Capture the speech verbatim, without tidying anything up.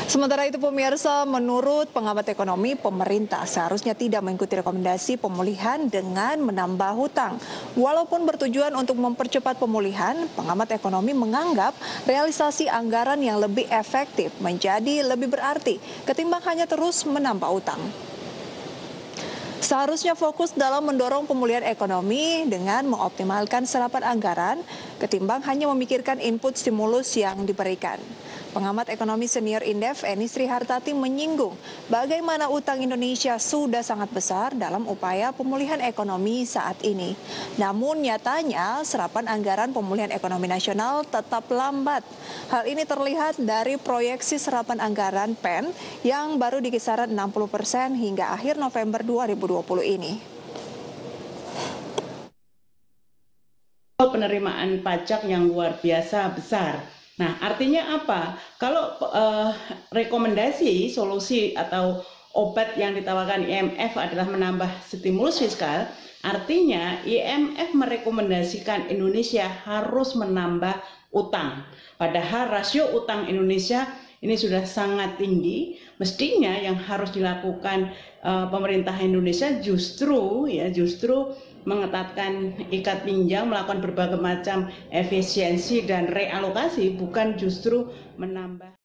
Sementara itu pemirsa, menurut pengamat ekonomi, pemerintah seharusnya tidak mengikuti rekomendasi pemulihan dengan menambah hutang. Walaupun bertujuan untuk mempercepat pemulihan, pengamat ekonomi menganggap realisasi anggaran yang lebih efektif menjadi lebih berarti ketimbang hanya terus menambah hutang. Seharusnya fokus dalam mendorong pemulihan ekonomi dengan mengoptimalkan serapan anggaran ketimbang hanya memikirkan input stimulus yang diberikan. Pengamat ekonomi senior Indef Eni Srihartati menyinggung bagaimana utang Indonesia sudah sangat besar dalam upaya pemulihan ekonomi saat ini. Namun nyatanya serapan anggaran pemulihan ekonomi nasional tetap lambat. Hal ini terlihat dari proyeksi serapan anggaran P E N yang baru di kisaran enam puluh persen hingga akhir November dua ribu dua puluh ini. Penerimaan pajak yang luar biasa besar. Nah, artinya apa? Kalau uh, rekomendasi solusi atau obat yang ditawarkan I M F adalah menambah stimulus fiskal, artinya I M F merekomendasikan Indonesia harus menambah utang. Padahal rasio utang Indonesia ini sudah sangat tinggi. Mestinya yang harus dilakukan uh, pemerintah Indonesia justru ya justru mengetatkan ikat pinggang, melakukan berbagai macam efisiensi dan realokasi, bukan justru menambah